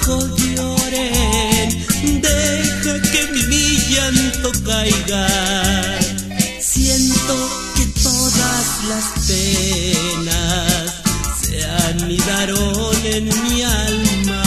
ojos lloren, deja que mi llanto caiga. Siento que todas las penas se anidaron en mi alma.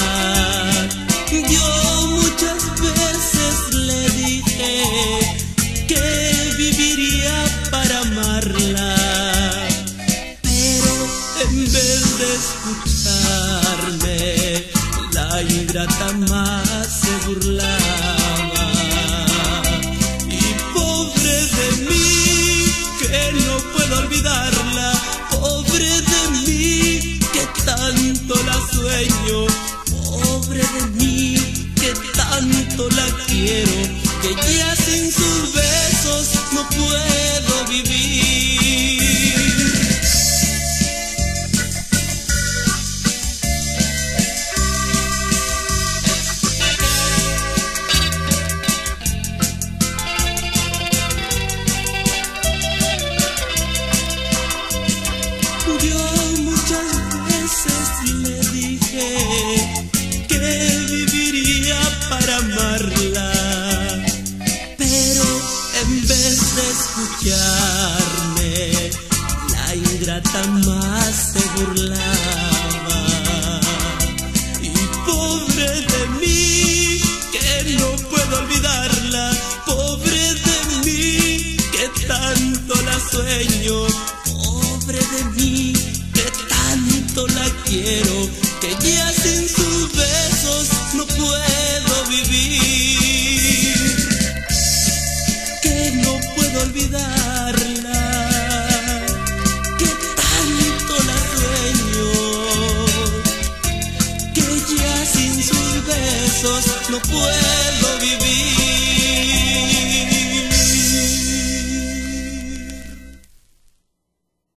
Yo muchas veces le dije que viviría para amarla, pero en vez de escucharme, la ingrata más se burlaba. Y pobre de mí, que no puedo olvidarla, pobre de mí, que tanto la sueño, pobre de mí, que tanto la quiero, que ya sin sus besos no puedo vivir. Yo muchas veces le dije que viviría para amarla, pero en vez de escucharme, la ingrata más se burlaba. Y pobre de mí, que no puedo olvidarla, pobre de mí, que tanto la sueño, pobre de mí, que tanto la quiero, que ya sin sus besos no puedo vivir, que no puedo olvidarla, que tanto la sueño, que ya sin sus besos no puedo vivir.